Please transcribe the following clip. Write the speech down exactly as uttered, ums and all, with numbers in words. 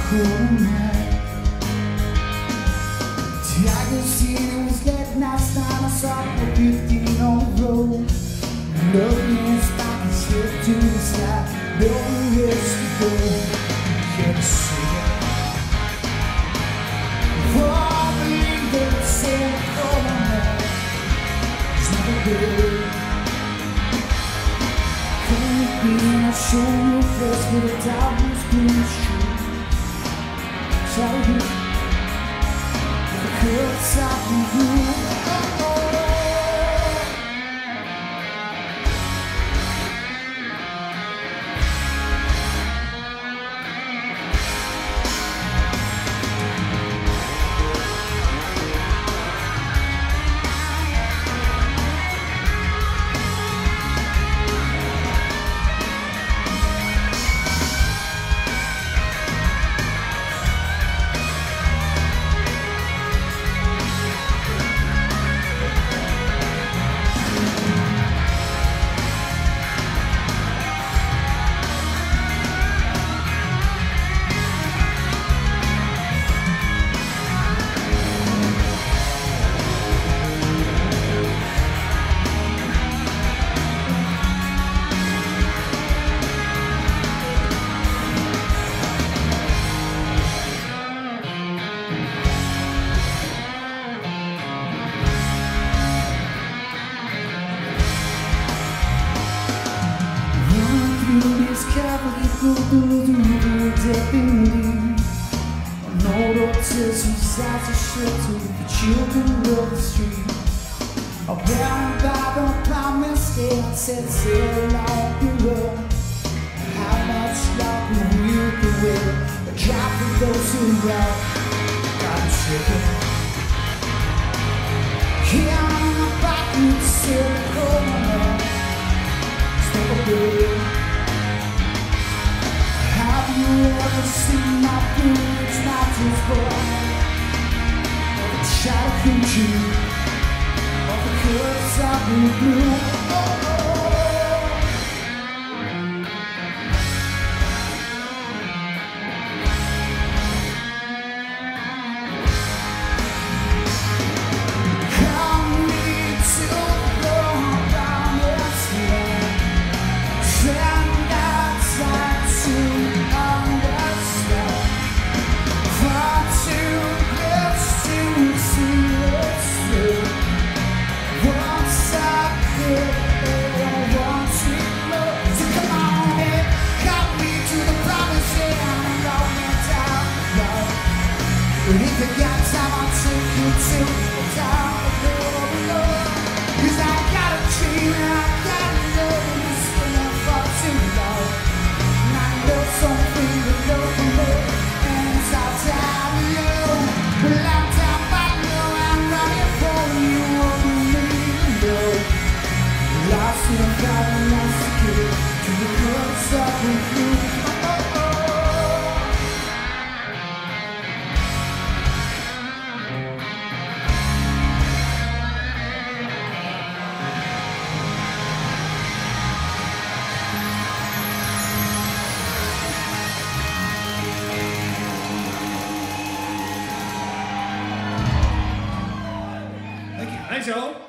cold night. Tigers here was late last time. I saw the fifteen on the road. Love man's back his head to the sky. Nowhere else to go. Can't see it. For I believe that the same for my man is never good. Can't be in a show your face with a darkness being true. Tell you the curse out of you. No doctors whose eyes are shut to the children of the street. I'm bound by the promise they said sail along the road. How much love will you the will? A drop for those who love. I'm tripping. Here I'm about to sail the corner. Step away. Have you ever seen my boots, not just born of a shadow creature, of the curse of the blue? Oh, oh. Come me to the promised land, send outside to but if you got time, I'll take you to the town below, below. Cause I got a dream and I got a love, and it's been up for too long. And I know something to go from there, and it's all time to you. But long time I know I'm running for you, won't believe me, no. Lost in a fire, lost a kid, to the curse of the blue. Thanks, y'all.